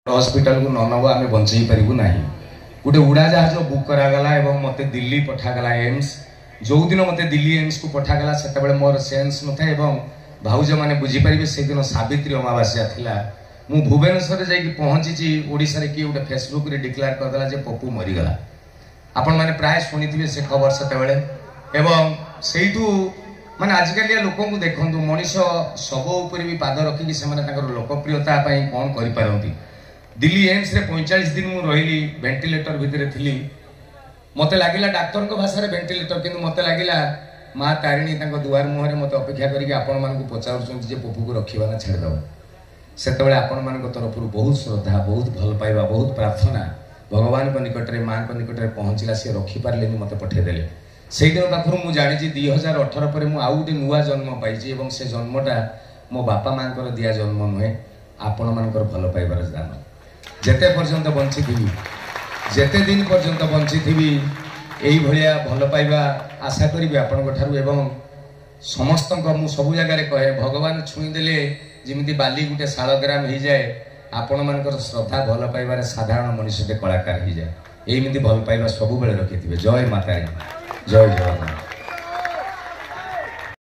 Hospital को ननब आम बंचई पारू ना गोटे उड़ाजहाज बुक करागला एवं मत दिल्ली पठागला एम्स जो दिन मत दिल्ली एम्स को पठागला से मोर सेन्स न था भाउज मैंने बुझीपारे से दिन सावित्री अमावास्या थिला मु भुवनेश्वर जाकि पहुंची ओडिशा रे किए गोटे फेसबुक रे डिक्लेयर करदेला जे पप्पू मरीगला आपण मैंने प्राय शुणी से खबर सेतेबेले एवं सेठू माने आजिकल लोक को देखु मनीष शव उपर भी पाद रखिकी से लोकप्रियता कौन कर दिल्ली एम्स रे 45 दिन मु रही वेंटिलेटर भितर थी मत लगिला डाक्तर भाषा रे वेंटिलेटर किंतु मत लगिला माँ तारिणी दुआर मुहर मत अपेक्षा करके आपण मानक पचार पप्पू को रखा ना छाड़देव से आपण मान तरफ बहुत श्रद्धा बहुत भल पाइबा बहुत प्रार्थना भगवान को निकट में माँ को निकट में पहुँचला सी रखिपारे मत पठेदेले से दिन पाखर मुझे जानी 2018 पर मुझे गोटे नुआ जन्म पाई से जन्मटा मो बापा माँ दिया जन्म नुहे आपण मानकर भल पाइबार दान जेते पर्यंत बंची थी जेते दिन पर्यंत बंची थी यही भाया भल पाइबा आशा करी आपण समस्त मु सब जगार कहे भगवान छुईदेले जमी बाली गोटे शालग्राम हो जाए आपण मानकर श्रद्धा भल पाइबार साधारण मनुष्य कलाकार हो जाए यही भल पाइबा सब बेले रखिथे जय माता जय जगन्नाथ।